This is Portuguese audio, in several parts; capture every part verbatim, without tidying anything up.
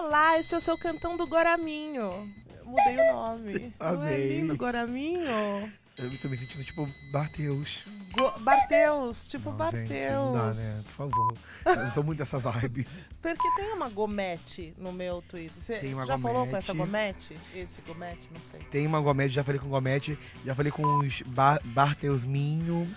Olá, este é o seu Cantão do Goraminho. Mudei o nome. Não é Amei. lindo, Goraminho? Eu tô me sentindo tipo Barteus. Go Barteus, tipo Não, Barteus. gente, não dá, né? Por favor. Eu não sou muito dessa vibe. Porque tem uma Gomete no meu Twitter. Você Tem uma já falou com Gomete. essa Gomete? Esse Gomete, não sei. Tem uma Gomete, já falei com Gomete, já falei com os Bar Barteusminho,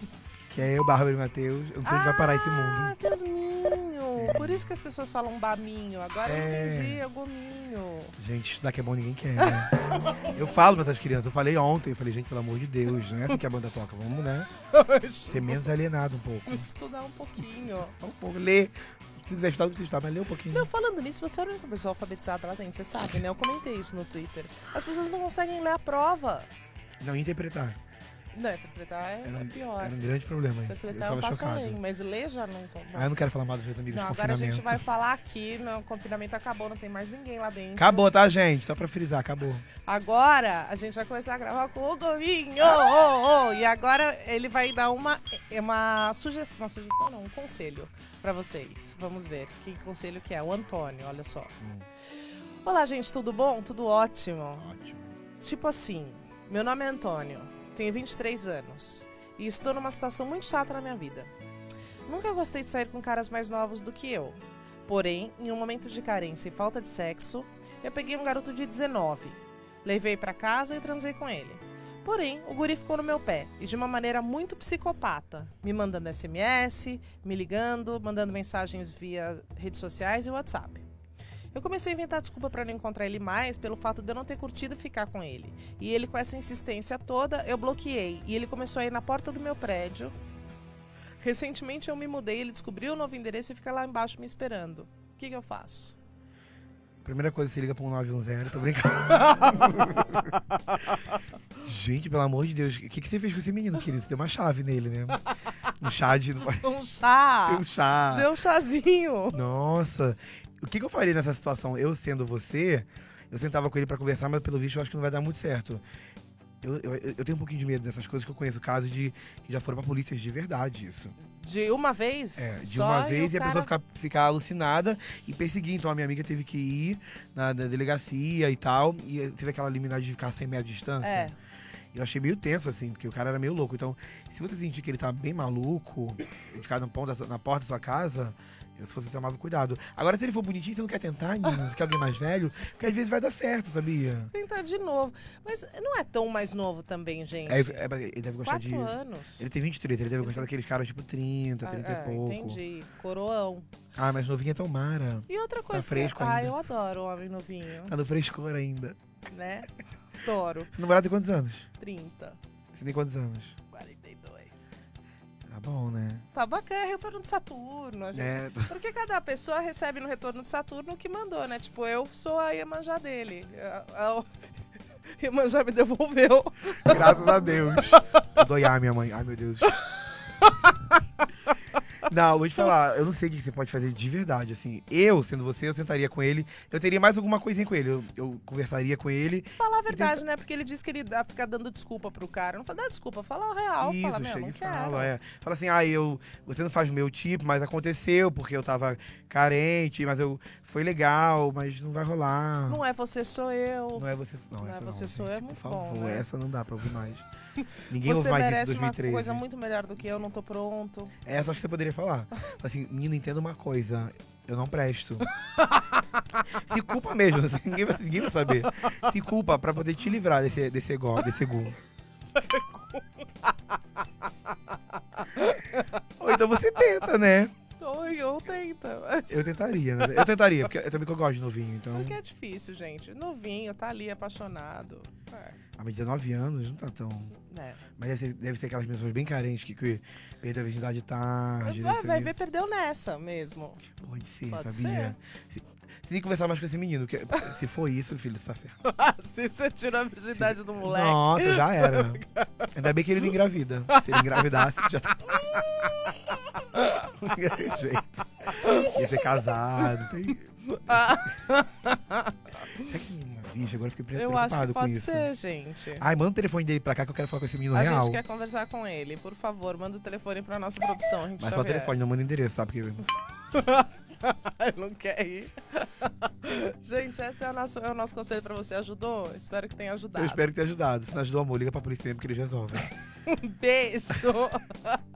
que é eu, Bárbara e Matheus. Eu não sei onde vai parar esse Ah, mundo. Teusminho. Por isso que as pessoas falam baminho. Agora É. eu entendi, é gominho. Gente, estudar que é bom ninguém quer, né? Eu falo pra essas crianças, eu falei ontem, eu falei, gente, pelo amor de Deus, não é assim que a banda toca, vamos, né? Ser menos alienado um pouco. Estudar um pouquinho. Só um pouco, ler. Se quiser estudar, não precisa estudar, mas lê um pouquinho. Não, falando nisso, você é a única pessoa alfabetizada lá dentro, você sabe, né? Eu comentei isso no Twitter. As pessoas não conseguem ler a prova. Não interpretar. Não, interpretar é, Era um, é pior. era um grande problema isso. Eu Interpretar é um ficava passo chocado. além, mas ler já não... Tô, Ah, eu não quero falar mal dos meus amigos não, de agora a confinamento. gente vai falar aqui, não, o confinamento acabou, não tem mais ninguém lá dentro. Acabou, tá, gente? Só pra frisar, acabou. Agora a gente vai começar a gravar com o Gominho. Oh, oh, e agora ele vai dar uma, uma sugestão, uma sugestão não, um conselho pra vocês. Vamos ver que conselho que é. O Antônio, olha só. Hum. Olá, gente, tudo bom? Tudo ótimo. Ótimo. Tipo assim, meu nome é Antônio, tenho vinte e três anos e estou numa situação muito chata na minha vida. Nunca gostei de sair com caras mais novos do que eu. Porém, em um momento de carência e falta de sexo, eu peguei um garoto de dezenove. Levei pra casa e transei com ele. Porém, o guri ficou no meu pé e de uma maneira muito psicopata, me mandando S M S, me ligando, mandando mensagens via redes sociais e WhatsApp. Eu comecei a inventar desculpa pra não encontrar ele mais pelo fato de eu não ter curtido ficar com ele. E ele, com essa insistência toda, eu bloqueei. E ele começou a ir na porta do meu prédio. Recentemente eu me mudei, ele descobriu o novo endereço e fica lá embaixo me esperando. O que, que eu faço? Primeira coisa, você liga pra um nove um zero, tô brincando. Gente, pelo amor de Deus, o que, que você fez com esse menino, querido? Você deu uma chave nele, né? Um chá de... Um chá! Deu um chá. Deu um chazinho! Nossa, o que, que eu faria nessa situação? Eu sendo você, eu sentava com ele pra conversar, mas pelo visto eu acho que não vai dar muito certo. Eu, eu, eu tenho um pouquinho de medo dessas coisas, que eu conheço casos de que já foram pra polícias de verdade, isso. De uma vez? É, de só uma vez e, e o a cara... pessoa ficar, ficar alucinada e perseguir. Então a minha amiga teve que ir na, na delegacia e tal, e teve aquela liminar de ficar cem metros de distância. É. Eu achei meio tenso, assim, porque o cara era meio louco. Então, se você sentir que ele tá bem maluco, e ficar no pão da, na porta da sua casa, eu, se você tomava cuidado. Agora, se ele for bonitinho, você não quer tentar, Nino? Você quer alguém mais velho? Porque às vezes vai dar certo, sabia? Tentar de novo. Mas não é tão mais novo também, gente. É, é, ele deve gostar Quatro de... anos. Ele tem vinte e três, ele deve gostar daqueles caras tipo trinta, trinta Ah, e pouco. entendi. Coroão. Ah, mas novinha é tão mara. E outra coisa fresco que... Ah, ainda. eu adoro homem novinho, Tá no frescor ainda. né? Adoro. Seu namorado tem quantos anos? trinta. Você tem quantos anos? quarenta e dois. Tá bom, né? Tá bacana, é retorno de Saturno. A gente... É, Porque cada pessoa recebe no retorno de Saturno o que mandou, né? Tipo, eu sou a Iemanjá dele. A, a... Iemanjá me devolveu. graças a Deus. Eu dou ai, minha mãe. Ai, meu Deus. Não, vou te falar, eu não sei o que você pode fazer de verdade, assim. Eu, sendo você, eu sentaria com ele, eu teria mais alguma coisinha com ele, eu, eu conversaria com ele. Falar a verdade, né? Porque ele disse que ele dá, fica dando desculpa pro cara. Não fala, dá desculpa, fala o real. Isso, Fala, meu, chega não e quero. fala, é. Fala assim, ah, eu, você não faz o meu tipo, mas aconteceu porque eu tava carente, mas eu, foi legal, mas não vai rolar. Não é você, sou eu. Não é você, não, Não é essa você, não, sou gente, eu, é muito por favor, bom, né? essa não dá pra ouvir mais. Ninguém Você ouve mais isso em merece dois mil e uma treze. coisa muito melhor do que eu, não tô pronto. É só que você poderia falar. Fala assim, menino, entenda uma coisa. Eu não presto. Se culpa mesmo, assim, ninguém, vai, ninguém vai saber. Se culpa pra poder te livrar desse, desse ego. Desse ego. Ou então você tenta, né? Oi, eu tenta. Mas... Eu tentaria, né? Eu tentaria, porque eu também que eu gosto de novinho, então... Porque é difícil, gente. Novinho, tá ali, apaixonado. É, Ah, mas dezenove anos não tá tão... né? Mas deve ser, deve ser aquelas pessoas bem carentes que, que perdeu a virgindade tarde. Vai, deve vai ser- ver, perdeu nessa mesmo. Pode ser, Pode sabia? Se- Você tem que conversar mais com esse menino, que se for isso, filho, você tá ferrado. Se você tirou a virgindade do moleque. Nossa, já era. Ainda bem que ele não engravida. Se ele engravidasse, já tá... Não ia ter jeito. Ia ser casado. Tem... Ah, Será que... Vixe, agora eu fiquei pre- eu preocupado acho que com pode isso. ser, gente. Ai, manda o telefone dele pra cá que eu quero falar com esse menino A real. gente quer conversar com ele. Por favor, manda o telefone pra nossa produção. A gente Mas só Xavier. telefone, não manda endereço, sabe? Porque... Não quer ir. Gente, esse é o nosso, é o nosso conselho pra você. Ajudou? Espero que tenha ajudado. Eu espero que tenha ajudado. Se não ajudou, amor, liga pra polícia mesmo que eles resolvem. Um beijo!